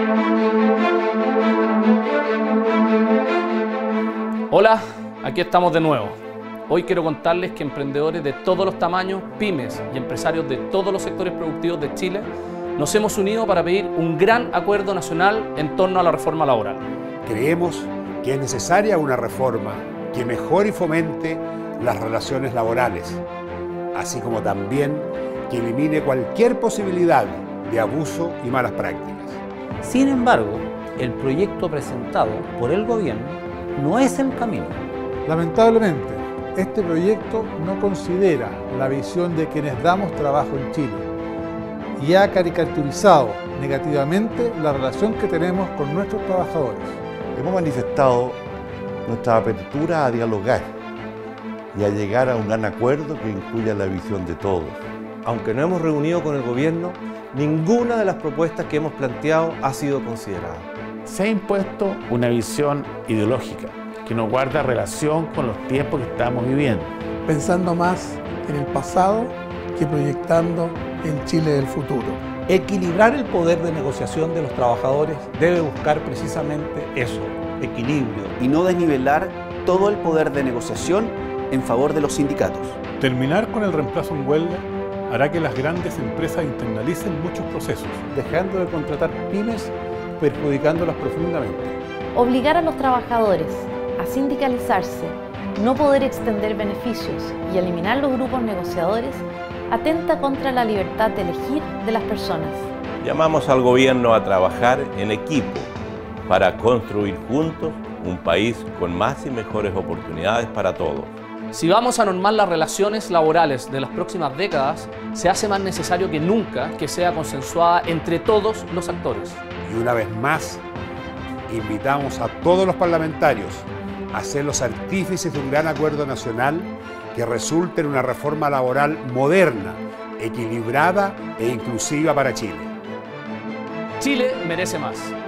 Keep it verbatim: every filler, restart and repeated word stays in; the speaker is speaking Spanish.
Hola, aquí estamos de nuevo. Hoy quiero contarles que emprendedores de todos los tamaños, pymes y empresarios de todos los sectores productivos de Chile nos hemos unido para pedir un gran acuerdo nacional en torno a la reforma laboral. Creemos que es necesaria una reforma que mejore y fomente las relaciones laborales, así como también que elimine cualquier posibilidad de abuso y malas prácticas. Sin embargo, el proyecto presentado por el gobierno no es el camino. Lamentablemente, este proyecto no considera la visión de quienes damos trabajo en Chile y ha caricaturizado negativamente la relación que tenemos con nuestros trabajadores. Hemos manifestado nuestra apertura a dialogar y a llegar a un gran acuerdo que incluya la visión de todos. Aunque no hemos reunido con el gobierno, ninguna de las propuestas que hemos planteado ha sido considerada. Se ha impuesto una visión ideológica que no guarda relación con los tiempos que estamos viviendo. Pensando más en el pasado que proyectando el Chile del futuro. Equilibrar el poder de negociación de los trabajadores debe buscar precisamente eso, equilibrio. Y no desnivelar todo el poder de negociación en favor de los sindicatos. Terminar con el reemplazo en huelga hará que las grandes empresas internalicen muchos procesos, dejando de contratar pymes, perjudicándolas profundamente. Obligar a los trabajadores a sindicalizarse, no poder extender beneficios y eliminar los grupos negociadores atenta contra la libertad de elegir de las personas. Llamamos al gobierno a trabajar en equipo para construir juntos un país con más y mejores oportunidades para todos. Si vamos a normar las relaciones laborales de las próximas décadas, se hace más necesario que nunca que sea consensuada entre todos los actores. Y una vez más, invitamos a todos los parlamentarios a ser los artífices de un gran acuerdo nacional que resulte en una reforma laboral moderna, equilibrada e inclusiva para Chile. Chile merece más.